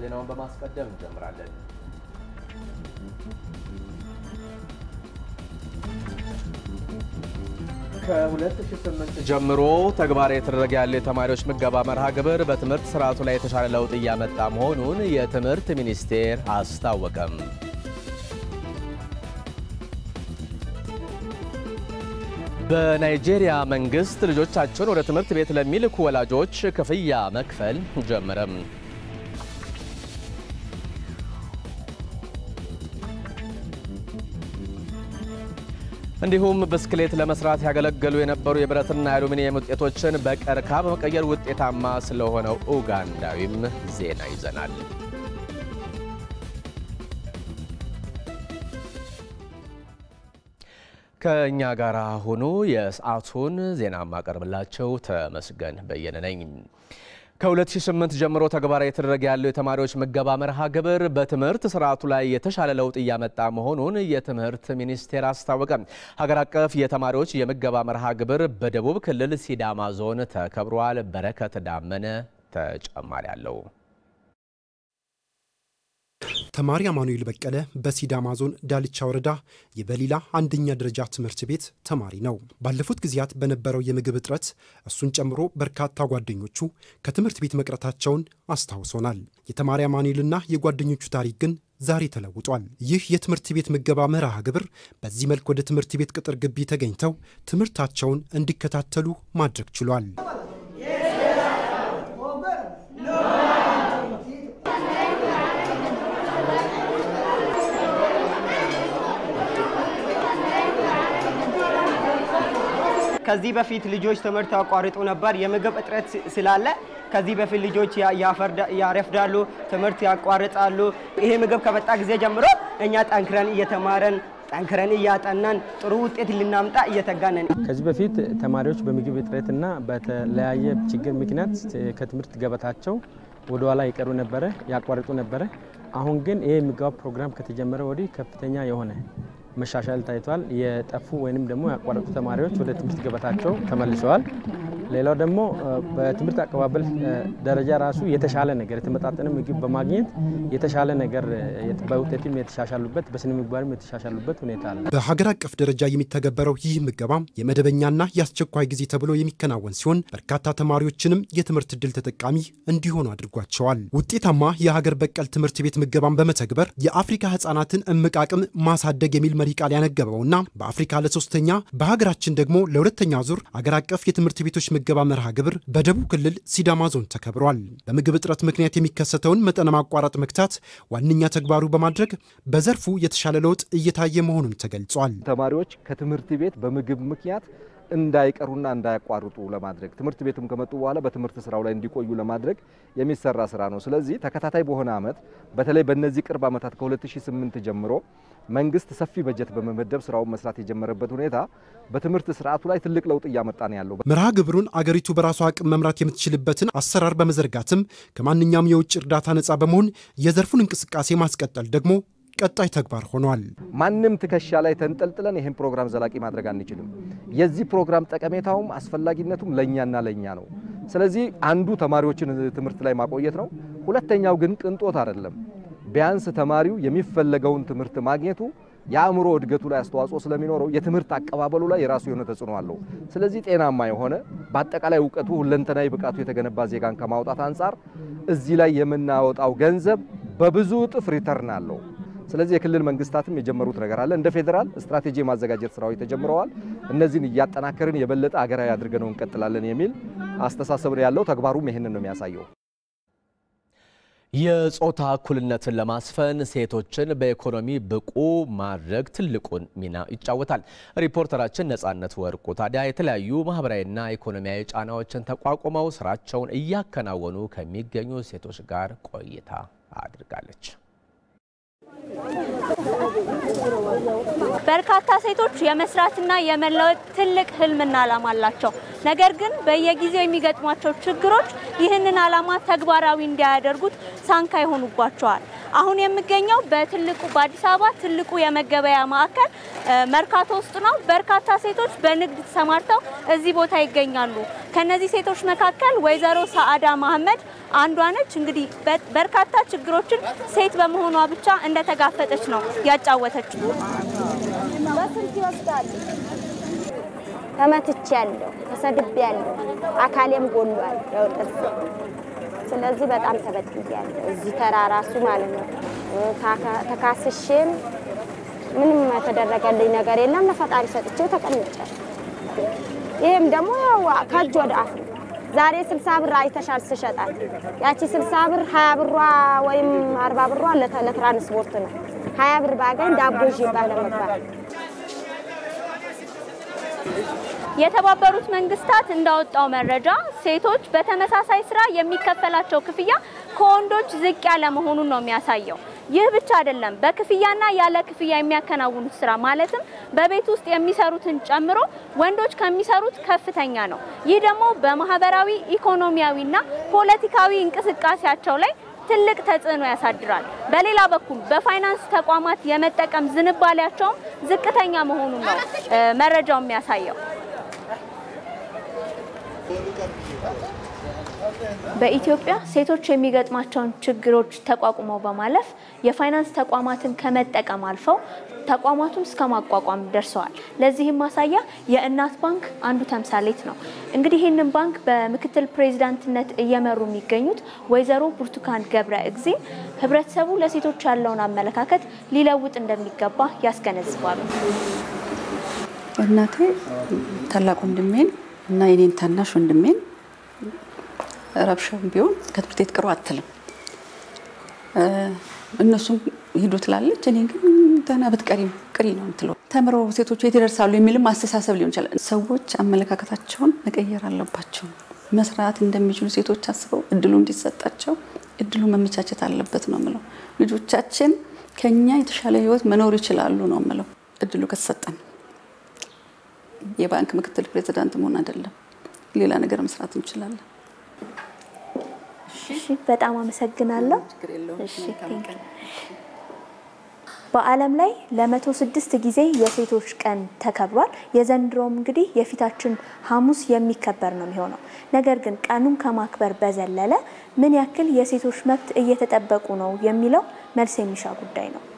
ዜናውን በማስቀደም እንጀምራለን። ከ2008 ጀምሮ ተግባራዊ የተደረገ ያለው የተማሪዎች ምገባ መርሃ ግብር በትምህርት ስርዓቱ ላይ የተሻለ ለውጥ እያመጣ መሆኑን የትምህርት ሚኒስቴር አስታወቀም። በናይጄሪያ መንግስት ልጆቻቸውን ወደ ትምህርት ቤት ለሚልኩ ወላጆች ክፍያ መክፈል ጀመረም። እንዲሁም ብስክሌት ለመስራት ያገለገሉ የነበሩ የብረትና የአሉሚኒየም ውጤቶችን በቀርከሃ በመቀየር ውጤታማ ስለሆነው ኡጋንዳዊም ዜና ይዘናል። ከኛ ጋር ሆኖ የሰዓቱን ዜና ማቀርብላችሁ ተመስገን በየነ ነኝ። ከ2008 ጀምሮ ተግባራዊ የተደረገ ያለው የተማሪዎች ምገባ መርሃ ግብር በትምህርት ስርዓቱ ላይ የተሻለ ለውጥ እያመጣ መሆኑን የትምህርት ሚኒስቴር አስታወቀ። ሀገር አቀፍ የተማሪዎች የምገባ መርሃ ግብር በደቡብ ክልል ሲዳማ ዞን ተከብሯል። በረከት ዳመነ ተጨማሪ አለው። ተማሪ አማኑኤል በቀለ በሲዳማ ዞን ዳልቻ ወረዳ የበሊላ አንደኛ ደረጃ ትምህርት ቤት ተማሪ ነው። ባለፉት ጊዜያት በነበረው የምግብ እጥረት እሱን ጨምሮ በርካታ ጓደኞቹ ከትምህርት ቤት መቅረታቸውን አስታውሶናል። የተማሪ አማኑኤልና የጓደኞቹ ታሪክ ግን ዛሬ ተለውጧል። ይህ የትምህርት ቤት ምገባ መርሃ ግብር በዚህ መልክ ወደ ትምህርት ቤት ቅጥር ግቢ ተገኝተው ትምህርታቸውን እንዲከታተሉ ማድረግ ችሏል። ከዚህ በፊት ልጆች ትምህርት ያቋርጡ ነበር። የምግብ እጥረት ስላለ ከዚህ በፊት ልጆች ያረፍዳሉ፣ ትምህርት ያቋርጣሉ። ይሄ ምግብ ከመጣ ጊዜ ጀምሮ እኛ ጠንክረን እየተማረን ጠንክረን እያጠናን ጥሩ ውጤት ልናምጣ እየተጋነን። ከዚህ በፊት ተማሪዎች በምግብ እጥረትና በተለያየ ችግር ምክንያት ከትምህርት ገበታቸው ወደ ኋላ ይቀሩ ነበር፣ ያቋርጡ ነበር። አሁን ግን ይሄ ምገባ ፕሮግራም ከተጀመረ ወዲህ ከፍተኛ የሆነ መሻሻል ታይቷል። የጠፉ ወይንም ደግሞ ያቋረጡ ተማሪዎች ወደ ትምህርት ገበታቸው ተመልሰዋል። ሌላው ደግሞ በትምህርት አቀባበል ደረጃ ራሱ የተሻለ ነገር የተመጣጠነ ምግብ በማግኘት የተሻለ ነገር በውጤትም የተሻሻሉበት በስነ ምግባርም የተሻሻሉበት ሁኔታ አለ። በሀገር አቀፍ ደረጃ የሚተገበረው ይህ ምገባ የመደበኛና የአስቸኳይ ጊዜ ተብሎ የሚከናወን ሲሆን በርካታ ተማሪዎችንም የትምህርት ዕድል ተጠቃሚ እንዲሆኑ አድርጓቸዋል። ውጤታማ የሀገር በቀል ትምህርት ቤት ምገባን በመተግበር የአፍሪካ ህፃናትን እምቅ አቅም ማሳደግ የሚል መሪ ቃል ያነገበውና በአፍሪካ ለሶስተኛ በሀገራችን ደግሞ ለሁለተኛ ዙር ሀገር አቀፍ የትምህርት ቤቶች ምገባ መርሃ ግብር በደቡብ ክልል ሲዳማ ዞን ተከብሯል። በምግብ እጥረት ምክንያት የሚከሰተውን መጠነ ማቋረጥ መክታት ዋነኛ ተግባሩ በማድረግ በዘርፉ የተሻለ ለውጥ እየታየ መሆኑን ተገልጿል። ተማሪዎች ከትምህርት ቤት በምግብ ምክንያት እንዳይቀሩና እንዳያቋርጡ ለማድረግ ትምህርት ቤቱም ከመጡ በኋላ በትምህርት ስራው ላይ እንዲቆዩ ለማድረግ የሚሰራ ስራ ነው። ስለዚህ ተከታታይ በሆነ አመት በተለይ በእነዚህ ቅርብ አመታት ከ2008 ጀምሮ መንግስት ሰፊ በጀት በመመደብ ስራውን መስራት የጀመረበት ሁኔታ በትምህርት ስርዓቱ ላይ ትልቅ ለውጥ እያመጣ ነው ያለው። መርሃ ግብሩን አገሪቱ በራሷ አቅም መምራት የምትችልበትን አሰራር በመዘርጋትም ከማንኛውም የውጭ እርዳታ ነፃ በመሆን የዘርፉን እንቅስቃሴ ማስቀጠል ደግሞ ቀጣይ ተግባር ሆኗል። ማንም ትከሻ ላይ ተንጠልጥለን ይሄን ፕሮግራም ዘላቂ ማድረግ አንችልም። የዚህ ፕሮግራም ጠቀሜታውም አስፈላጊነቱም ለኛና ለኛ ነው። ስለዚህ አንዱ ተማሪዎችን ትምህርት ላይ ማቆየት ነው። ሁለተኛው ግን ቅንጦት አይደለም። ቢያንስ ተማሪው የሚፈለገውን ትምህርት ማግኘቱ የአእምሮ እድገቱ ላይ አስተዋጽኦ ስለሚኖረው የትምህርት አቀባበሉ ላይ የራሱ የሆነ ተጽዕኖ አለው። ስለዚህ ጤናማ የሆነ በአጠቃላይ ዕውቀቱ ሁለንተናዊ ብቃቱ የተገነባ ዜጋን ከማውጣት አንፃር እዚህ ላይ የምናወጣው ገንዘብ በብዙ እጥፍ ሪተርን አለው። ስለዚህ የክልል መንግስታትም የጀመሩት ነገር አለ። እንደ ፌደራል ስትራቴጂ ማዘጋጀት ስራዎች ተጀምረዋል። እነዚህን እያጠናከርን የበለጠ አገራዊ አድርገነው እንቀጥላለን የሚል አስተሳሰብ ያለው ተግባሩም ይሄንን ነው የሚያሳየው። የጾታ እኩልነትን ለማስፈን ሴቶችን በኢኮኖሚ ብቁ ማድረግ ትልቁን ሚና ይጫወታል። ሪፖርተራችን ነጻነት ወርቁ ታዲያ የተለያዩ ማህበራዊና ኢኮኖሚያዊ ጫናዎችን ተቋቁመው ስራቸውን እያከናወኑ ከሚገኙ ሴቶች ጋር ቆይታ አድርጋለች። በርካታ ሴቶች የመስራትና የመለወጥ ትልቅ ህልምና ዓላማ አላቸው። ነገር ግን በየጊዜው የሚገጥሟቸው ችግሮች ይህንን ዓላማ ተግባራዊ እንዲያደርጉት ሳንካ ይሆኑባቸዋል። አሁን የሚገኘው በአዲስ አበባ ትልቁ የመገበያ ማዕከል መርካቶ ውስጥ ነው። በርካታ ሴቶች በንግድ ተሰማርተው እዚህ ቦታ ይገኛሉ። ከነዚህ ሴቶች መካከል ወይዘሮ ሰዓዳ መሐመድ አንዷ ነች። እንግዲህ በርካታ ችግሮችን ሴት በመሆኗ ብቻ እንደተጋፈጠች ነው ያጫወተችው። በስንት ይወስዳል? ተመትቻለሁ፣ ተሰድቤያለሁ፣ አካሌም ጎሏል ያውጥስ። ስለዚህ በጣም ተበድያለሁ። እዚህ ተራራሱ ማለት ነው። ተካስሽም ምንም ተደረገልኝ ነገር የለም። ለፈጣሪ ሰጥቼው ተቀምጫለሁ። ይሄም ደግሞ ከእጅ ወደ አፍ ዛሬ 60 ብር አይተሻል ስሸጣት። ያቺ 60 ብር 20 ብሯ ወይም 40 ብሯ ለትራንስፖርት ነው። 20 ብር ባገኝ ዳቦ ይባል ነበር። የተባበሩት መንግስታት እንዳወጣው መረጃ ሴቶች በተመሳሳይ ስራ የሚከፈላቸው ክፍያ ከወንዶች ዝቅ ያለ መሆኑን ነው የሚያሳየው። ይህ ብቻ አይደለም፣ በክፍያና ያለ ክፍያ የሚያከናውኑት ስራ ማለትም በቤት ውስጥ የሚሰሩትን ጨምሮ ወንዶች ከሚሰሩት ከፍተኛ ነው። ይህ ደግሞ በማህበራዊ ኢኮኖሚያዊና ፖለቲካዊ እንቅስቃሴያቸው ላይ ትልቅ ተጽዕኖ ያሳድራል። በሌላ በኩል በፋይናንስ ተቋማት የመጠቀም ዝንባሌያቸው ዝቅተኛ መሆኑን ነው መረጃው የሚያሳየው። በኢትዮጵያ ሴቶች የሚገጥማቸውን ችግሮች ተቋቁመው በማለፍ የፋይናንስ ተቋማትን ከመጠቀም አልፈው ተቋማቱን እስከ ማቋቋም ደርሰዋል። ለዚህም ማሳያ የእናት ባንክ አንዱ ተምሳሌት ነው። እንግዲህ ይህንን ባንክ በምክትል ፕሬዝዳንትነት እየመሩ የሚገኙት ወይዘሮ ብርቱካን ገብረ እግዚእ ህብረተሰቡ ለሴቶች ያለውን አመለካከት ሊለውጥ እንደሚገባ ያስገነዝባሉ። እናቴ ታላቅ ወንድሜን እና የኔን ታናሽ ወንድሜን ረብሻው ቢሆን ከትምህርት ቤት ቅሩ አትልም። እነሱም ሂዱ ትላለች። እኔ ግን ተናበት ቅሪ ነው እንትለው ተምሮ ሴቶች የት ይደርሳሉ የሚልም አስተሳሰብ ሊሆን ይችላል። ሰዎች አመለካከታቸውን መቀየር አለባቸው። መስራት እንደሚችሉ ሴቶች አስበው እድሉ እንዲሰጣቸው እድሉ መመቻቸት አለበት ነው ማለት። ልጆቻችን ከኛ የተሻለ ህይወት መኖር ይችላሉ ነው ማለት። እድሉ ከተሰጠን የባንክ ምክትል ፕሬዝዳንት መሆን አይደለም ሌላ ነገር መስራት እንችላለን። እሺ በጣም አመሰግናለሁ። እሺ በዓለም ላይ ለ106 ጊዜ የሴቶች ቀን ተከብሯል። የዘንድሮም እንግዲህ የፊታችን ሐሙስ የሚከበር ነው የሚሆነው። ነገር ግን ቀኑን ከማክበር በዘለለ ምን ያክል የሴቶች መብት እየተጠበቁ ነው የሚለው መልስ የሚሻ ጉዳይ ነው።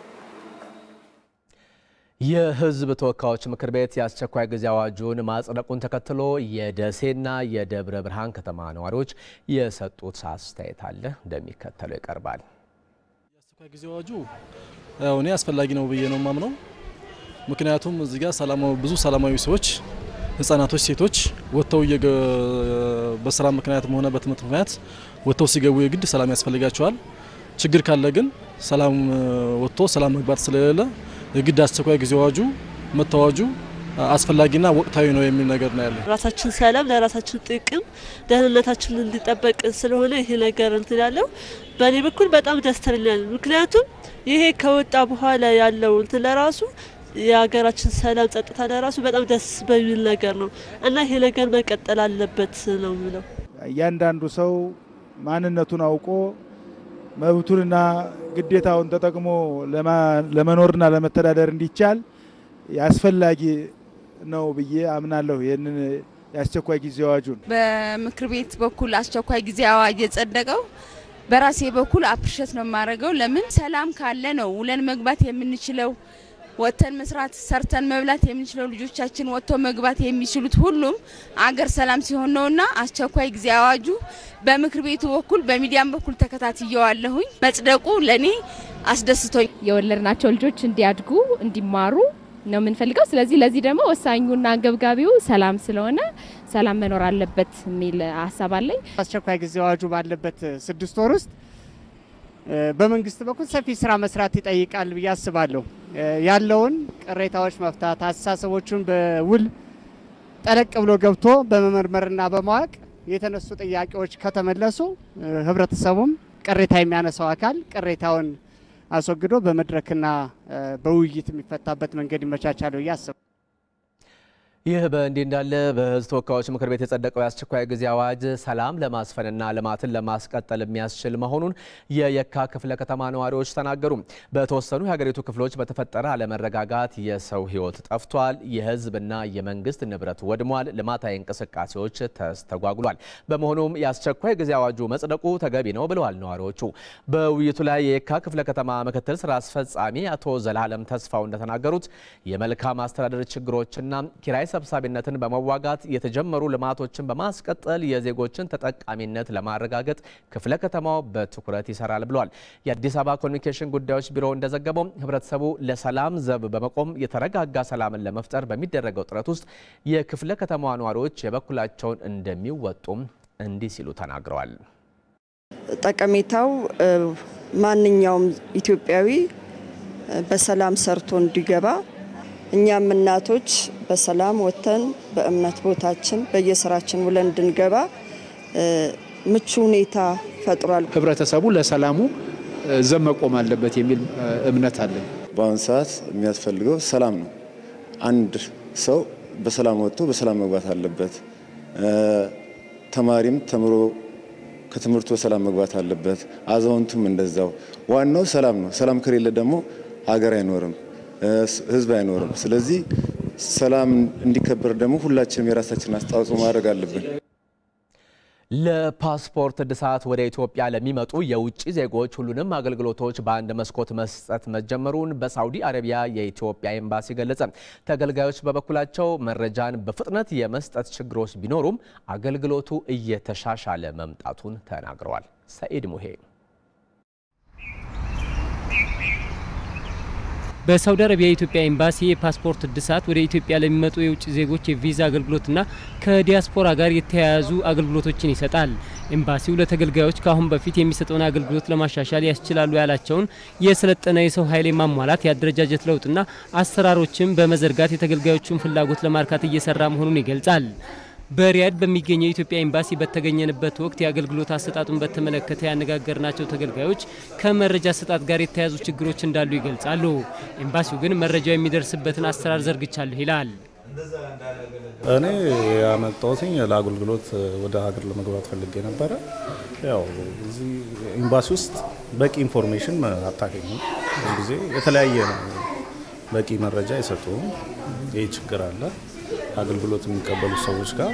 የህዝብ ተወካዮች ምክር ቤት የአስቸኳይ ጊዜ አዋጁን ማጽደቁን ተከትሎ የደሴና የደብረ ብርሃን ከተማ ነዋሪዎች የሰጡት አስተያየት አለ፣ እንደሚከተለው ይቀርባል። የአስቸኳይ ጊዜ አዋጁ እኔ አስፈላጊ ነው ብዬ ነው ማምነው። ምክንያቱም እዚህ ጋር ብዙ ሰላማዊ ሰዎች፣ ህፃናቶች፣ ሴቶች ወጥተው በስራ ምክንያትም ሆነ በትምህርት ምክንያት ወጥተው ሲገቡ የግድ ሰላም ያስፈልጋቸዋል። ችግር ካለ ግን ሰላም ወጥቶ ሰላም መግባት ስለሌለ የግድ አስቸኳይ ጊዜ አዋጁ መታወጁ አስፈላጊና ወቅታዊ ነው የሚል ነገር ነው ያለው። ራሳችን ሰላም ለራሳችን ጥቅም ደህንነታችን እንዲጠበቅ ስለሆነ ይሄ ነገር እንትን ያለው በኔ በኩል በጣም ደስተኛ ነኝ። ምክንያቱም ይሄ ከወጣ በኋላ ያለው እንትን ለራሱ የሀገራችን ሰላም ጸጥታ ለራሱ በጣም ደስ በሚል ነገር ነው እና ይሄ ነገር መቀጠል አለበት ነው የሚለው። እያንዳንዱ ሰው ማንነቱን አውቆ መብቱንና ግዴታውን ተጠቅሞ ለመኖርና ለመተዳደር እንዲቻል ያስፈልጋል ነው ብዬ አምናለሁ። ይሄንን ያስቸኳይ ጊዜ አዋጁን በምክር ቤት በኩል አስቸኳይ ጊዜ አዋጅ የጸደቀው በራሴ በኩል አፕሪሼት ነው ማረገው። ለምን ሰላም ካለ ነው ውለን መግባት የምንችለው፣ ወተን መስራት ሰርተን መብላት የምንችለው፣ ልጆቻችን ወጥቶ መግባት የሚችሉት ሁሉም አገር ሰላም ሲሆን ነውና አስቸኳይ ጊዜ አዋጁ በምክር ቤቱ በኩል በሚዲያም በኩል ተከታትየዋለሁኝ። መጽደቁ ለኔ አስደስቶኝ የወለድናቸው ልጆች እንዲያድጉ እንዲማሩ ነው የምንፈልገው። ስለዚህ ለዚህ ደግሞ ወሳኙና አንገብጋቢው ሰላም ስለሆነ ሰላም መኖር አለበት የሚል ሐሳብ አለኝ። አስቸኳይ ጊዜ አዋጁ ባለበት 6 ወር ውስጥ በመንግስት በኩል ሰፊ ስራ መስራት ይጠይቃል ብዬ አስባለሁ። ያለውን ቅሬታዎች መፍታት፣ አስተሳሰቦችን በውል ጠለቅ ብሎ ገብቶ በመመርመርና በማወቅ የተነሱ ጥያቄዎች ከተመለሱ ህብረተሰቡም ቅሬታ የሚያነሳው አካል ቅሬታውን አስወግዶ በመድረክና በውይይት የሚፈታበት መንገድ ይመቻቻል ብዬ አስባለሁ። ይህ በእንዲህ እንዳለ በሕዝብ ተወካዮች ምክር ቤት የጸደቀው የአስቸኳይ ጊዜ አዋጅ ሰላም ለማስፈንና ልማትን ለማስቀጠል የሚያስችል መሆኑን የየካ ክፍለ ከተማ ነዋሪዎች ተናገሩ። በተወሰኑ የሀገሪቱ ክፍሎች በተፈጠረ አለመረጋጋት የሰው ሕይወት ጠፍቷል፣ የሕዝብና የመንግስት ንብረት ወድሟል፣ ልማታዊ እንቅስቃሴዎች ተስተጓጉሏል። በመሆኑም የአስቸኳይ ጊዜ አዋጁ መጽደቁ ተገቢ ነው ብለዋል ነዋሪዎቹ። በውይይቱ ላይ የየካ ክፍለ ከተማ ምክትል ስራ አስፈጻሚ አቶ ዘላለም ተስፋው እንደተናገሩት የመልካም አስተዳደር ችግሮችና ኪራይ ሰብሳቢነትን በመዋጋት የተጀመሩ ልማቶችን በማስቀጠል የዜጎችን ተጠቃሚነት ለማረጋገጥ ክፍለ ከተማው በትኩረት ይሰራል ብሏል። የአዲስ አበባ ኮሚኒኬሽን ጉዳዮች ቢሮ እንደዘገበው ህብረተሰቡ ለሰላም ዘብ በመቆም የተረጋጋ ሰላምን ለመፍጠር በሚደረገው ጥረት ውስጥ የክፍለ ከተማዋ ነዋሪዎች የበኩላቸውን እንደሚወጡም እንዲህ ሲሉ ተናግረዋል። ጠቀሜታው ማንኛውም ኢትዮጵያዊ በሰላም ሰርቶ እንዲገባ እኛም እናቶች በሰላም ወተን በእምነት ቦታችን በየስራችን ውለን እንድንገባ ምቹ ሁኔታ ፈጥሯል። ህብረተሰቡ ለሰላሙ ዘብ መቆም አለበት የሚል እምነት አለ። በአሁኑ ሰዓት የሚያስፈልገው ሰላም ነው። አንድ ሰው በሰላም ወጥቶ በሰላም መግባት አለበት። ተማሪም ተምሮ ከትምህርቱ በሰላም መግባት አለበት። አዛውንቱም እንደዛው። ዋናው ሰላም ነው። ሰላም ከሌለ ደግሞ ሀገር አይኖርም፣ ህዝብ አይኖርም። ስለዚህ ሰላም እንዲከበር ደግሞ ሁላችንም የራሳችንን አስተዋጽኦ ማድረግ አለብን። ለፓስፖርት እድሳት ወደ ኢትዮጵያ ለሚመጡ የውጭ ዜጎች ሁሉንም አገልግሎቶች በአንድ መስኮት መስጠት መጀመሩን በሳውዲ አረቢያ የኢትዮጵያ ኤምባሲ ገለጸ። ተገልጋዮች በበኩላቸው መረጃን በፍጥነት የመስጠት ችግሮች ቢኖሩም አገልግሎቱ እየተሻሻለ መምጣቱን ተናግረዋል። ሰኢድ ሙሄ በሳውዲ አረቢያ የኢትዮጵያ ኤምባሲ የፓስፖርት እድሳት ወደ ኢትዮጵያ ለሚመጡ የውጭ ዜጎች የቪዛ አገልግሎትና ከዲያስፖራ ጋር የተያያዙ አገልግሎቶችን ይሰጣል። ኤምባሲው ለተገልጋዮች ካሁን በፊት የሚሰጠውን አገልግሎት ለማሻሻል ያስችላሉ ያላቸውን የሰለጠነ የሰው ኃይል ማሟላት፣ የአደረጃጀት ለውጥና አሰራሮችን በመዘርጋት የተገልጋዮቹን ፍላጎት ለማርካት እየሰራ መሆኑን ይገልጻል። በሪያድ በሚገኘው የኢትዮጵያ ኤምባሲ በተገኘንበት ወቅት የአገልግሎት አሰጣጡን በተመለከተ ያነጋገርናቸው ተገልጋዮች ከመረጃ አሰጣጥ ጋር የተያያዙ ችግሮች እንዳሉ ይገልጻሉ። ኤምባሲው ግን መረጃው የሚደርስበትን አሰራር ዘርግቻለሁ ይላል። እኔ ያመጣሁት ለአገልግሎት ወደ ሀገር ለመግባት ፈልጌ ነበረ። ያው እዚህ ኤምባሲ ውስጥ በቂ ኢንፎርሜሽን አታገኝም። ጊዜ የተለያየ በቂ መረጃ አይሰጡም። ይህ ችግር አለ። አገልግሎት የሚቀበሉ ሰዎች ጋር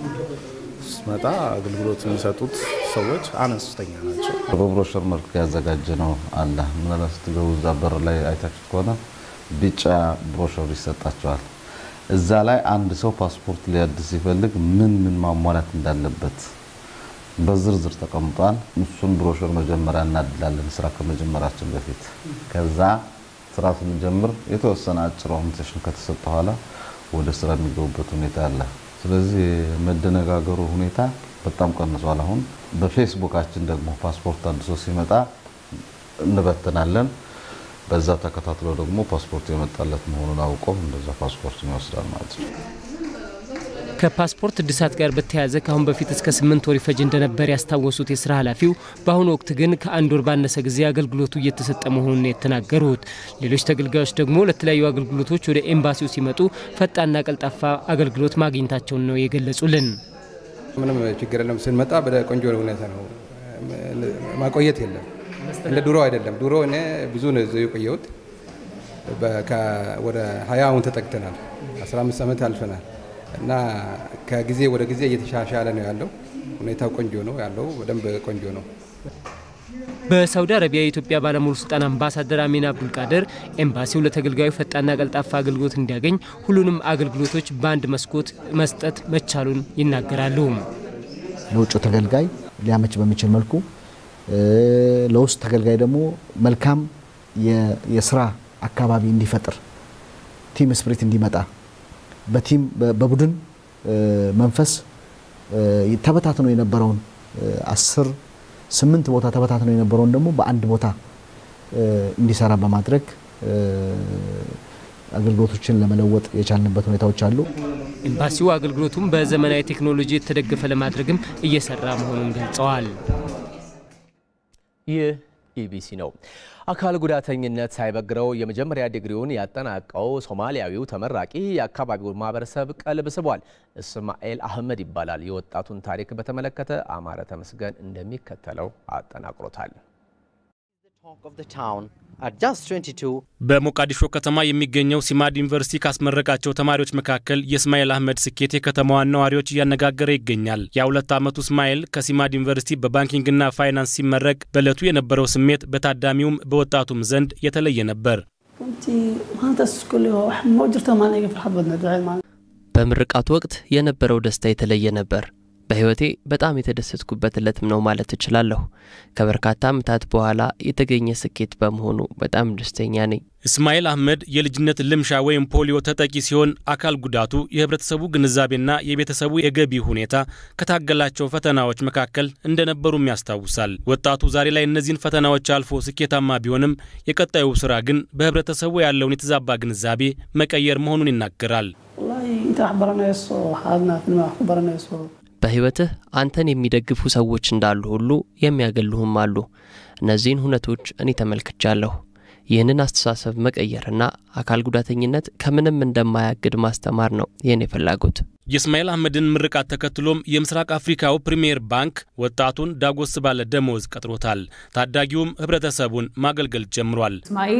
ስመጣ አገልግሎት የሚሰጡት ሰዎች አነስተኛ ናቸው። በብሮሸር መልክ ያዘጋጀ ነው አለ። ምናልባት ስትገቡ እዛ በር ላይ አይታችሁ ከሆነ ቢጫ ብሮሸር ይሰጣቸዋል። እዛ ላይ አንድ ሰው ፓስፖርት ሊያድስ ሲፈልግ ምን ማሟላት እንዳለበት በዝርዝር ተቀምጧል። እሱን ብሮሸር መጀመሪያ እናድላለን ስራ ከመጀመራችን በፊት። ከዛ ስራ ስንጀምር የተወሰነ አጭር ኦሪንቴሽን ከተሰጠ በኋላ ወደ ስራ የሚገቡበት ሁኔታ አለ። ስለዚህ መደነጋገሩ ሁኔታ በጣም ቀንሷል። አሁን በፌስቡካችን ደግሞ ፓስፖርት አድሶ ሲመጣ እንበተናለን። በዛ ተከታትሎ ደግሞ ፓስፖርት የመጣለት መሆኑን አውቆ እንደዛ ፓስፖርት ይወስዳል ማለት ነው። ከፓስፖርት እድሳት ጋር በተያያዘ ካሁን በፊት እስከ 8 ወር ይፈጅ እንደነበር ያስታወሱት የስራ ኃላፊው በአሁኑ ወቅት ግን ከአንድ ወር ባነሰ ጊዜ አገልግሎቱ እየተሰጠ መሆኑን የተናገሩት። ሌሎች ተገልጋዮች ደግሞ ለተለያዩ አገልግሎቶች ወደ ኤምባሲው ሲመጡ ፈጣንና ቀልጣፋ አገልግሎት ማግኘታቸውን ነው የገለጹልን። ምንም ችግር የለም። ስንመጣ በቆንጆ ሁኔታ ነው። ማቆየት የለም። እንደ ድሮ አይደለም። ድሮ እኔ ብዙ ነው የቆየሁት። ወደ 20 አሁን ተጠግተናል። 15 ዓመት አልፈናል። እና ከጊዜ ወደ ጊዜ እየተሻሻለ ነው ያለው። ሁኔታው ቆንጆ ነው ያለው። በደንብ ቆንጆ ነው። በሳውዲ አረቢያ የኢትዮጵያ ባለሙሉ ስልጣን አምባሳደር አሚና አብዱል ቃድር ኤምባሲው ለተገልጋዩ ፈጣንና ቀልጣፋ አገልግሎት እንዲያገኝ ሁሉንም አገልግሎቶች በአንድ መስኮት መስጠት መቻሉን ይናገራሉ። ለውጭ ተገልጋይ ሊያመች በሚችል መልኩ ለውስጥ ተገልጋይ ደግሞ መልካም የስራ አካባቢ እንዲፈጥር ቲም ስፕሪት እንዲመጣ በቲም በቡድን መንፈስ ተበታትኖ የነበረውን 8 ቦታ ተበታትኖ የነበረውን ደግሞ በአንድ ቦታ እንዲሰራ በማድረግ አገልግሎቶችን ለመለወጥ የቻልንበት ሁኔታዎች አሉ። ኤምባሲው አገልግሎቱን በዘመናዊ ቴክኖሎጂ የተደገፈ ለማድረግም እየሰራ መሆኑን ገልጸዋል። ይህ ኢቢሲ ነው። አካል ጉዳተኝነት ሳይበግረው የመጀመሪያ ዲግሪውን ያጠናቀው ሶማሊያዊው ተመራቂ የአካባቢው ማህበረሰብ ቀልብ ስቧል። እስማኤል አህመድ ይባላል። የወጣቱን ታሪክ በተመለከተ አማረ ተመስገን እንደሚከተለው አጠናቅሮታል። በሞቃዲሾ ከተማ የሚገኘው ሲማድ ዩኒቨርሲቲ ካስመረቃቸው ተማሪዎች መካከል የእስማኤል አህመድ ስኬት የከተማዋን ነዋሪዎች እያነጋገረ ይገኛል። የ2 ዓመቱ እስማኤል ከሲማድ ዩኒቨርሲቲ በባንኪንግና ፋይናንስ ሲመረቅ በዕለቱ የነበረው ስሜት በታዳሚውም በወጣቱም ዘንድ የተለየ ነበር። በምርቃቱ ወቅት የነበረው ደስታ የተለየ ነበር። በህይወቴ በጣም የተደሰትኩበት ዕለትም ነው ማለት እችላለሁ። ከበርካታ ዓመታት በኋላ የተገኘ ስኬት በመሆኑ በጣም ደስተኛ ነኝ። እስማኤል አህመድ የልጅነት ልምሻ ወይም ፖሊዮ ተጠቂ ሲሆን አካል ጉዳቱ የህብረተሰቡ ግንዛቤና የቤተሰቡ የገቢ ሁኔታ ከታገላቸው ፈተናዎች መካከል እንደነበሩም ያስታውሳል። ወጣቱ ዛሬ ላይ እነዚህን ፈተናዎች አልፎ ስኬታማ ቢሆንም የቀጣዩ ስራ ግን በህብረተሰቡ ያለውን የተዛባ ግንዛቤ መቀየር መሆኑን ይናገራል። በህይወትህ አንተን የሚደግፉ ሰዎች እንዳሉ ሁሉ የሚያገሉህም አሉ። እነዚህን ሁነቶች እኔ ተመልክቻለሁ። ይህንን አስተሳሰብ መቀየርና አካል ጉዳተኝነት ከምንም እንደማያግድ ማስተማር ነው የኔ ፍላጎት። የእስማኤል አህመድን ምርቃት ተከትሎም የምስራቅ አፍሪካው ፕሪሚየር ባንክ ወጣቱን ዳጎስ ባለ ደሞዝ ቀጥሮታል። ታዳጊውም ህብረተሰቡን ማገልገል ጀምሯል።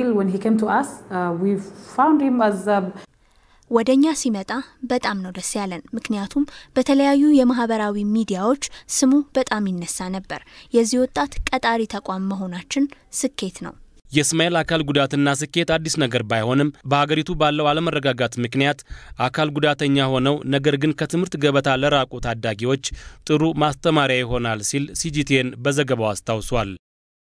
ወደኛ ሲመጣ በጣም ነው ደስ ያለን። ምክንያቱም በተለያዩ የማህበራዊ ሚዲያዎች ስሙ በጣም ይነሳ ነበር። የዚህ ወጣት ቀጣሪ ተቋም መሆናችን ስኬት ነው። የእስማኤል አካል ጉዳትና ስኬት አዲስ ነገር ባይሆንም በሀገሪቱ ባለው አለመረጋጋት ምክንያት አካል ጉዳተኛ ሆነው ነገር ግን ከትምህርት ገበታ ለራቁ ታዳጊዎች ጥሩ ማስተማሪያ ይሆናል ሲል ሲጂቲኤን በዘገባው አስታውሷል።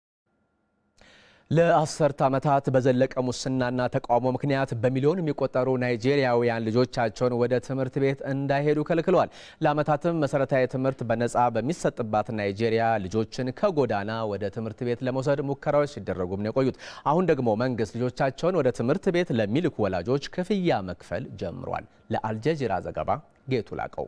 ለ10 ዓመታት በዘለቀ ሙስናና ተቃውሞ ምክንያት በሚሊዮን የሚቆጠሩ ናይጄሪያውያን ልጆቻቸውን ወደ ትምህርት ቤት እንዳይሄዱ ከልክለዋል። ለዓመታትም መሰረታዊ ትምህርት በነጻ በሚሰጥባት ናይጄሪያ ልጆችን ከጎዳና ወደ ትምህርት ቤት ለመውሰድ ሙከራዎች ሲደረጉም ነው የቆዩት። አሁን ደግሞ መንግስት ልጆቻቸውን ወደ ትምህርት ቤት ለሚልኩ ወላጆች ክፍያ መክፈል ጀምሯል። ለአልጀዚራ ዘገባ ጌቱ ላቀው።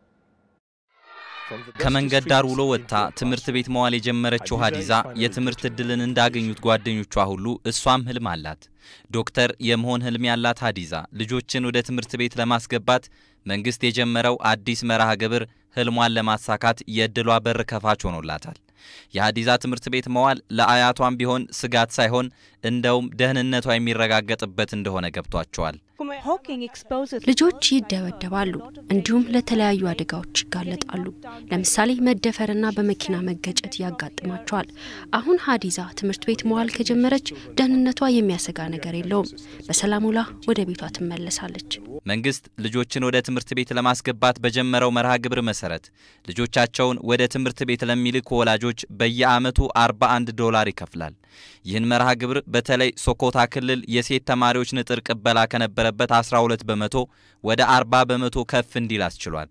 ከመንገድ ዳር ውሎ ወጣ ትምህርት ቤት መዋል የጀመረችው ሀዲዛ የትምህርት እድልን እንዳገኙት ጓደኞቿ ሁሉ እሷም ህልም አላት። ዶክተር የመሆን ህልም ያላት ሀዲዛ ልጆችን ወደ ትምህርት ቤት ለማስገባት መንግስት የጀመረው አዲስ መርሃ ግብር ህልሟን ለማሳካት የእድሏ በር ከፋች ሆኖላታል። የሀዲዛ ትምህርት ቤት መዋል ለአያቷም ቢሆን ስጋት ሳይሆን እንደውም ደህንነቷ የሚረጋገጥበት እንደሆነ ገብቷቸዋል። ልጆች ይደበደባሉ፣ እንዲሁም ለተለያዩ አደጋዎች ይጋለጣሉ። ለምሳሌ መደፈርና በመኪና መገጨት ያጋጥማቸዋል። አሁን ሀዲዛ ትምህርት ቤት መዋል ከጀመረች ደህንነቷ የሚያሰጋ ነገር የለውም። በሰላም ውላ ወደ ቤቷ ትመለሳለች። መንግስት ልጆችን ወደ ትምህርት ቤት ለማስገባት በጀመረው መርሃ ግብር መሰረት ልጆቻቸውን ወደ ትምህርት ቤት ለሚልኩ ወላጆች በየአመቱ $41 ይከፍላል። ይህን መርሃ ግብር በተለይ ሶኮታ ክልል የሴት ተማሪዎች ንጥር ቅበላ ከነበረበት 12 በመቶ ወደ 40 በመቶ ከፍ እንዲል አስችሏል።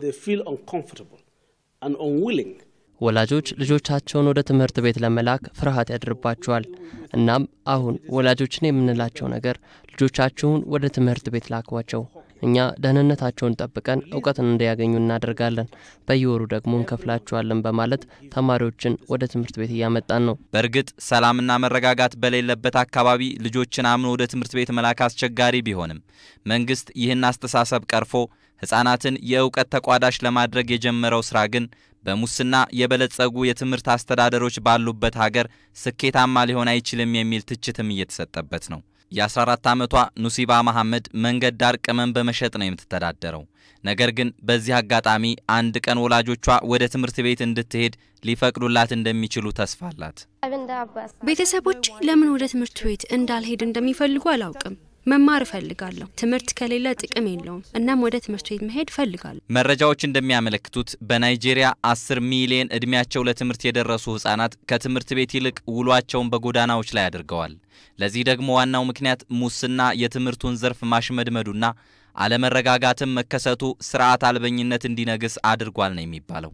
ወላጆች ልጆቻቸውን ወደ ትምህርት ቤት ለመላክ ፍርሃት ያድርባቸዋል። እናም አሁን ወላጆችን የምንላቸው ነገር ልጆቻችሁን ወደ ትምህርት ቤት ላኳቸው። እኛ ደህንነታቸውን ጠብቀን ዕውቀትን እንዲያገኙ እናደርጋለን። በየወሩ ደግሞ እንከፍላቸዋለን በማለት ተማሪዎችን ወደ ትምህርት ቤት እያመጣን ነው። በእርግጥ ሰላምና መረጋጋት በሌለበት አካባቢ ልጆችን አምኖ ወደ ትምህርት ቤት መላክ አስቸጋሪ ቢሆንም መንግስት ይህን አስተሳሰብ ቀርፎ ህፃናትን የዕውቀት ተቋዳሽ ለማድረግ የጀመረው ስራ ግን በሙስና የበለጸጉ የትምህርት አስተዳደሮች ባሉበት ሀገር ስኬታማ ሊሆን አይችልም የሚል ትችትም እየተሰጠበት ነው። የ14 ዓመቷ ኑሲባ መሐመድ መንገድ ዳር ቅመም በመሸጥ ነው የምትተዳደረው። ነገር ግን በዚህ አጋጣሚ አንድ ቀን ወላጆቿ ወደ ትምህርት ቤት እንድትሄድ ሊፈቅዱላት እንደሚችሉ ተስፋ አላት። ቤተሰቦች ለምን ወደ ትምህርት ቤት እንዳልሄድ እንደሚፈልጉ አላውቅም። መማር እፈልጋለሁ። ትምህርት ከሌለ ጥቅም የለውም። እናም ወደ ትምህርት ቤት መሄድ እፈልጋለሁ። መረጃዎች እንደሚያመለክቱት በናይጄሪያ 10 ሚሊዮን እድሜያቸው ለትምህርት የደረሱ ህፃናት ከትምህርት ቤት ይልቅ ውሏቸውን በጎዳናዎች ላይ አድርገዋል። ለዚህ ደግሞ ዋናው ምክንያት ሙስና የትምህርቱን ዘርፍ ማሽመድመዱና አለመረጋጋትም መከሰቱ ስርዓት አልበኝነት እንዲነግስ አድርጓል ነው የሚባለው።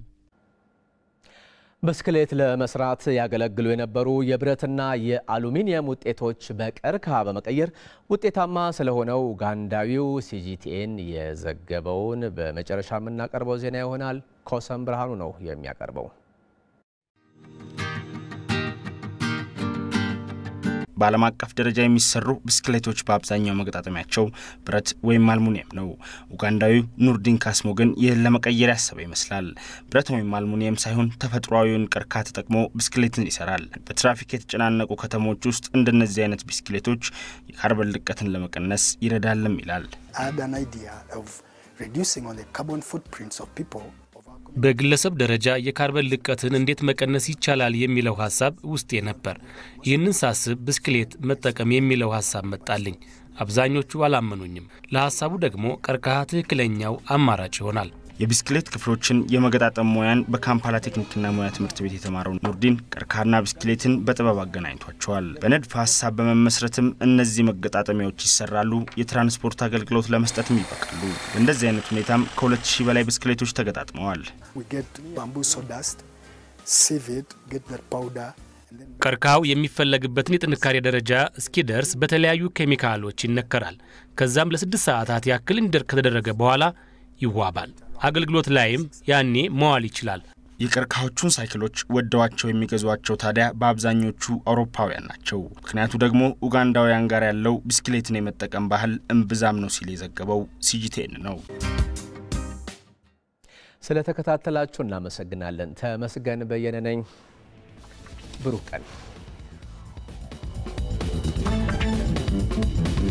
ብስክሌት ለመስራት ያገለግሉ የነበሩ የብረትና የአሉሚኒየም ውጤቶች በቀርከሃ በመቀየር ውጤታማ ስለሆነው ኡጋንዳዊው ሲጂቲኤን የዘገበውን በመጨረሻ የምናቀርበው ዜና ይሆናል። ኮሰም ብርሃኑ ነው የሚያቀርበው። በዓለም አቀፍ ደረጃ የሚሰሩ ብስክሌቶች በአብዛኛው መገጣጠሚያቸው ብረት ወይም አልሙኒየም ነው። ኡጋንዳዊው ኑርዲን ካስሞ ግን ይህን ለመቀየር ያሰበ ይመስላል። ብረት ወይም አልሙኒየም ሳይሆን ተፈጥሯዊውን ቀርከሃ ተጠቅሞ ብስክሌትን ይሰራል። በትራፊክ የተጨናነቁ ከተሞች ውስጥ እንደነዚህ አይነት ብስክሌቶች የካርበን ልቀትን ለመቀነስ ይረዳልም ይላል። በግለሰብ ደረጃ የካርበን ልቀትን እንዴት መቀነስ ይቻላል የሚለው ሐሳብ ውስጤ ነበር። ይህንን ሳስብ ብስክሌት መጠቀም የሚለው ሐሳብ መጣልኝ። አብዛኞቹ አላመኑኝም። ለሐሳቡ ደግሞ ቀርከሃ ትክክለኛው አማራጭ ይሆናል። የብስክሌት ክፍሎችን የመገጣጠም ሙያን በካምፓላ ቴክኒክና ሙያ ትምህርት ቤት የተማረው ኑርዲን ቀርከሃና ብስክሌትን በጥበብ አገናኝቷቸዋል። በንድፈ ሐሳብ በመመስረትም እነዚህ መገጣጠሚያዎች ይሰራሉ፣ የትራንስፖርት አገልግሎት ለመስጠትም ይበቃሉ። በእንደዚህ አይነት ሁኔታም ከ2000 በላይ ብስክሌቶች ተገጣጥመዋል። ቀርከሃው የሚፈለግበትን የጥንካሬ ደረጃ እስኪደርስ በተለያዩ ኬሚካሎች ይነከራል። ከዛም ለ6 ሰዓታት ያክል እንዲደርቅ ከተደረገ በኋላ ይዋባል። አገልግሎት ላይም ያኔ መዋል ይችላል። የቀርከሃዎቹን ሳይክሎች ወደዋቸው የሚገዟቸው ታዲያ በአብዛኞቹ አውሮፓውያን ናቸው። ምክንያቱ ደግሞ ኡጋንዳውያን ጋር ያለው ብስክሌትን የመጠቀም ባህል እምብዛም ነው ሲል የዘገበው ሲጂቲኤን ነው። ስለተከታተላችሁ እናመሰግናለን። ተመስገን በየነ ነኝ። ብሩክ ቀን